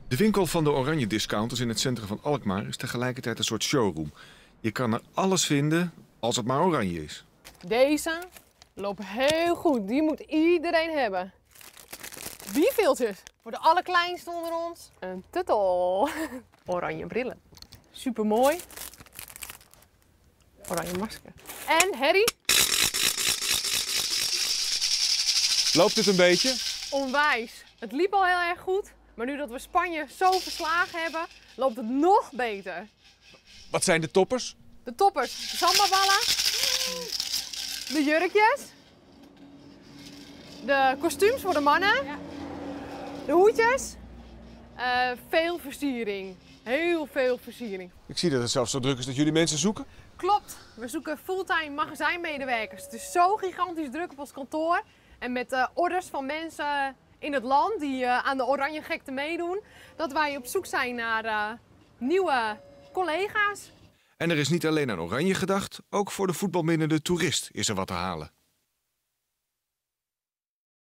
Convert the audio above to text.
De winkel van de Oranje Discounters in het centrum van Alkmaar is tegelijkertijd een soort showroom. Je kan er alles vinden als het maar oranje is. Deze loopt heel goed. Die moet iedereen hebben. Bierveeltjes voor de allerkleinste onder ons. Een tuttel. Oranje brillen. Super mooi. Oranje masker. En Harry. Loopt het een beetje? Onwijs. Het liep al heel erg goed. Maar nu dat we Spanje zo verslagen hebben, loopt het nog beter. Wat zijn de toppers? De toppers. De sambaballen. De jurkjes. De kostuums voor de mannen. De hoedjes. Veel versiering. Heel veel versiering. Ik zie dat het zelfs zo druk is dat jullie mensen zoeken. Klopt. We zoeken fulltime magazijnmedewerkers. Het is zo gigantisch druk op ons kantoor. En met orders van mensen in het land die aan de oranje gekte meedoen, dat wij op zoek zijn naar nieuwe collega's. En er is niet alleen aan oranje gedacht, ook voor de voetbalminnende toerist is er wat te halen.